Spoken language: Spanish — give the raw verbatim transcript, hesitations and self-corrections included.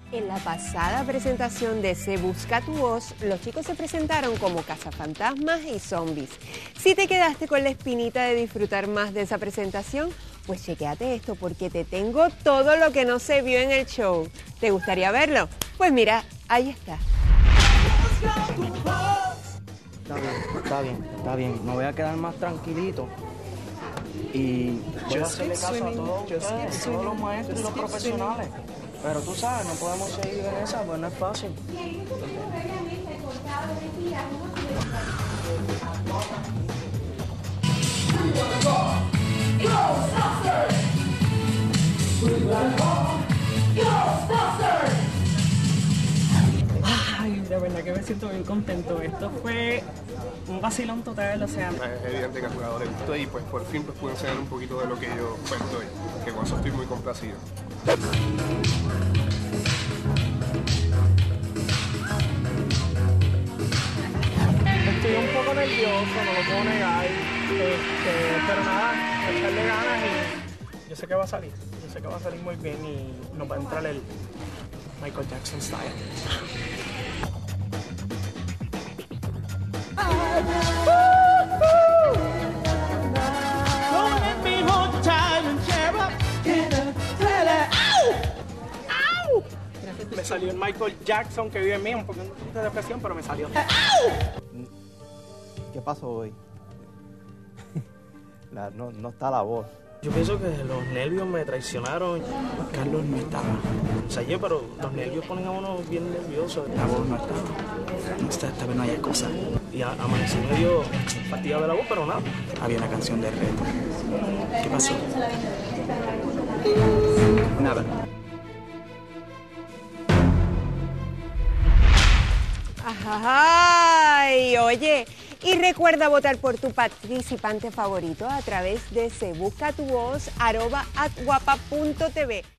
En la pasada presentación de Se Busca Tu Voz, los chicos se presentaron como cazafantasmas y zombies. Si te quedaste con la espinita de disfrutar más de esa presentación, pues chequéate esto porque te tengo todo lo que no se vio en el show. ¿Te gustaría verlo? Pues mira, ahí está. Está bien, está bien, está bien. Me voy a quedar más tranquilito. Y voy a hacerle caso a todos ustedes, todos los maestros y los profesionales. Pero tú sabes, no podemos seguir en esa, pues no es fácil. Ay, de verdad que me siento bien contento. Esto fue un vacilón total, o sea... Es evidente que al jugador le gustó y pues por fin pues pude enseñar un poquito de lo que yo pues estoy, que con eso estoy muy complacido. Estoy un poco nervioso, no lo puedo negar, este, pero nada, echarle ganas y yo sé que va a salir, yo sé que va a salir muy bien y nos va a entrar el Michael Jackson style. Me salió el Michael Jackson que vive en mí, un poquito de depresión, pero me salió. ¿Qué pasó hoy? La- no, no está la voz. Yo pienso que los nervios me traicionaron. Carlos no estaba. O sea, yo, pero los nervios ponen a uno bien nervioso. La voz no estaba. No está, esta vez no hay cosa. Y a- amanecí medio fastidiado de la voz, pero nada. Había una canción de reto. ¿Qué pasó? Nada. ¡Ay! Oye, y recuerda votar por tu participante favorito a través de se busca tu voz arroba at guapa punto tv.